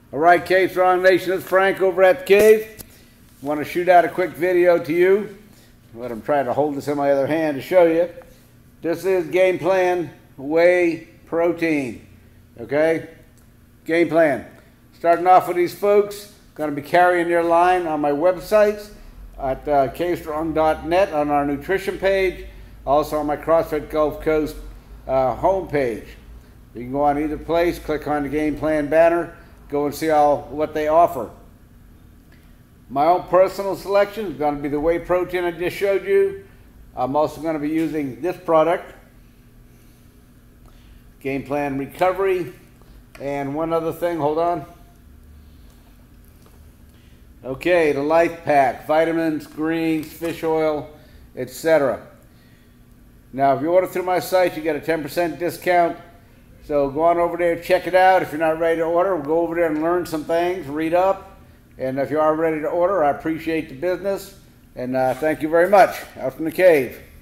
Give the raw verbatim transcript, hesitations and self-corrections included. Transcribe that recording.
All right, Cave Strong Nation, it's Frank over at the Cave. I want to shoot out a quick video to you. But I'm trying to hold this in my other hand to show you. This is Game Plan Whey Protein. Okay? Game Plan. Starting off with these folks, going to be carrying their line on my websites at uh, cave strong dot net on our nutrition page, also on my CrossFit Gulf Coast uh, homepage. You can go on either place, click on the Game Plan banner, go and see all what they offer. My own personal selection is going to be the whey protein I just showed you. I'm also going to be using this product, Game Plan Recovery, and one other thing, hold on. Okay, the Life Pack, vitamins, greens, fish oil, et cetera. Now, if you order through my site, you get a ten percent discount. So go on over there, check it out. If you're not ready to order, go over there and learn some things, read up. And if you are ready to order, I appreciate the business. And uh, thank you very much. Out from the Cave.